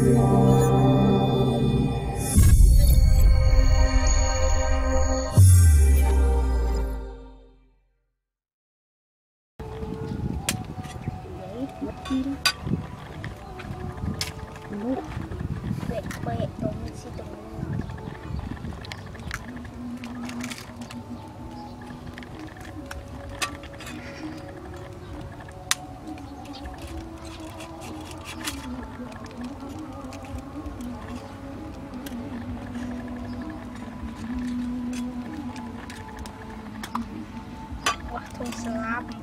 Selap.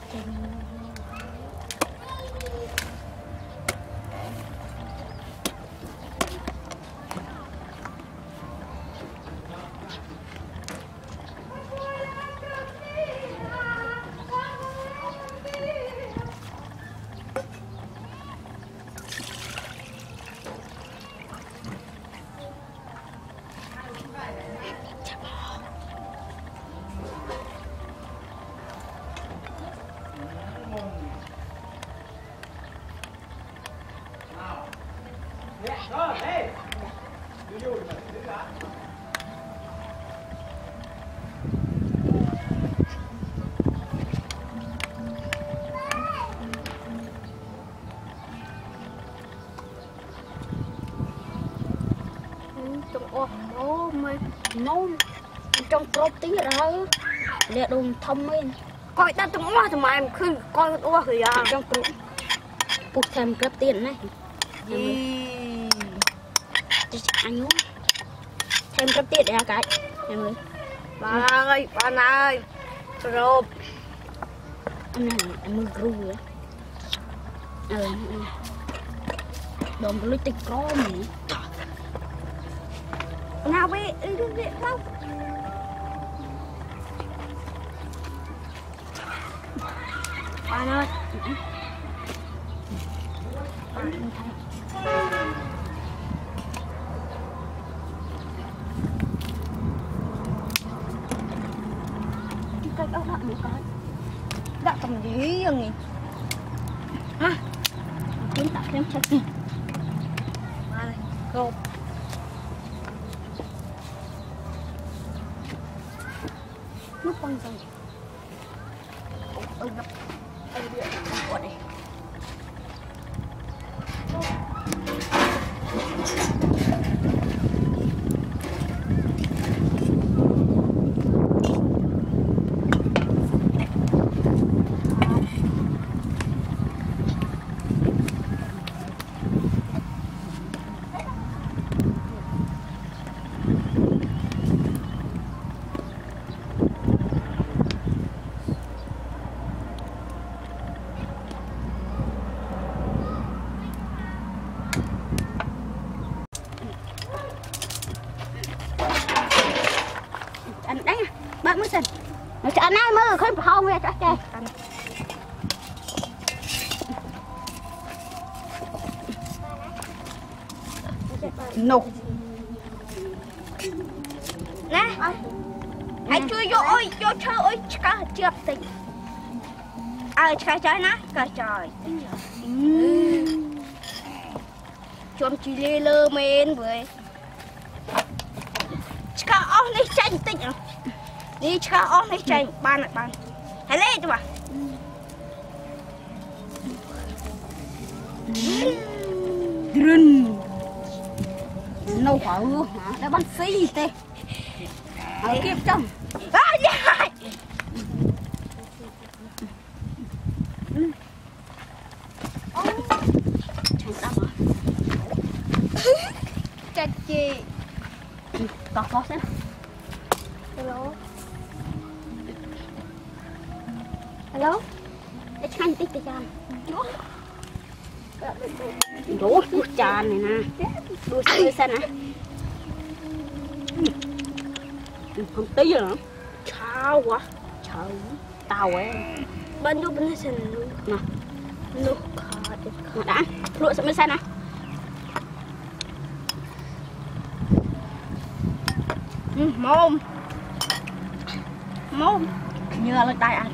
nấu trong trộn tí rồi để đun thơm lên coi ta trong hoa thì mà em khơi coi hoa thì trong trộn bút thêm cấp tiền này anh uống thêm cấp tiền để cái em ơi bạn ơi rộp anh này em mới ru vậy đồn cái tích có mình nào về đi đâu bạn ơi cái ốc đậm một cái đậm cầm gì nhỉ ha kiếm tạo thêm chất nè đây gộp nước con rồi ôi ngập đây điện của đây anh đánh bác mới xin nó cho anh ấy mới khơi không nghe cho chơi nục nè anh chui vô ơi vô chơi ơi cá chưa tỉnh cá chơi nè cá trời chôm chỉ lê lơ men với cá ong này chanh tinh à đi cá ong này chanh ban lại ban hãy lên cho bà rừng nâu quả ư hả đã bắn phi tê ở kịp trong dạ chanh chi có xem hello hello để chanh tích cái chanh đổ cái chanh này nè đuôi xanh xanh nè không tí rồi sao quá trời tao ấy bên vô bên xanh nè nước đã lụa sẵn bên xanh nè mồm như là tay anh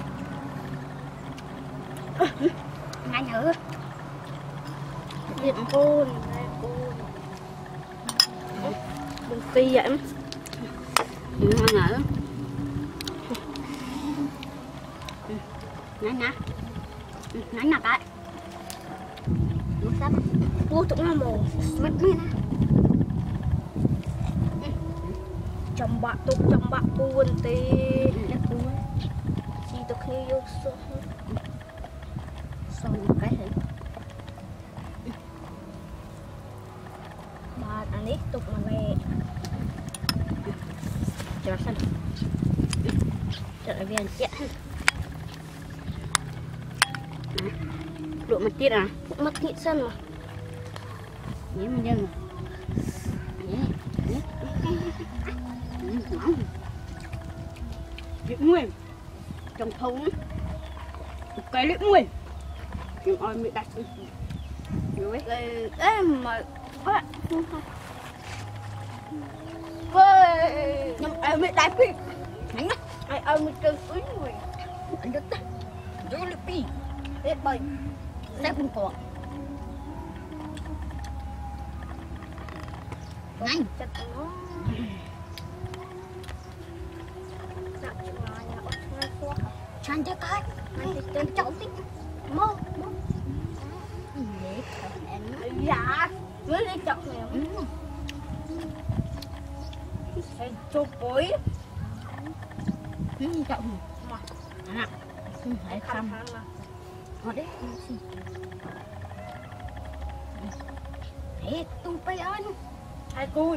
ngay nhớ điện côn đừng phi vậy ngay nhớ ngay nè cái nước sắp mua tụng nó mồ mất mấy nè trong bạc buồn tê chỉ được khi vô xong cái gì bạn anh ấy tục mà về cho sân cho lại viên chết độ mặt tiết à? Mặt tiết sân mà. Nhé mình dừng. Nhé. Liễu nguyên. Trong thống. Cái liễu nguyên. Nhưng ơi mới đặt. Rồi ấy mà quá. Ôi, nhưng ai mới đặt đi. Nãy ai mới chơi túi người. Anh được ta. Vô lực đi. Hết bay. Sẽ không còn. Nhanh. Chặt nó. Chăn cho cái. Anh thì tên cháu thích. Mơ. Dạ. Mới lấy chọc này. Hãy chụp bối. Chọc mà. À. Hãy khăm. Ở đấy. Hãy tung bay anh. Hãy cùi.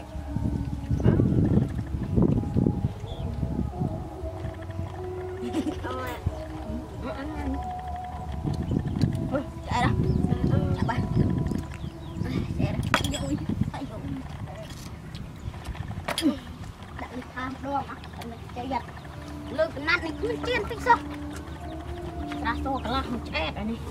Ăn. Thôi, chạy đó. Chạy ba. Chạy đó. Vui. Chạy vô. Đặt đi tham đo mà. Chạy giật. Lơ cái nát này cứ chiên thích sao. Ra số cái làm chết rồi này.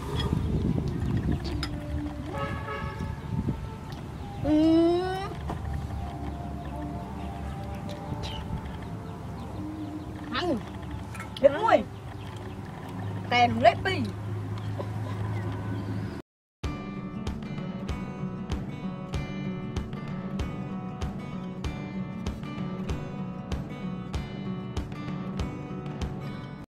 Ăn. Hết mùi. Kèn lấy pi.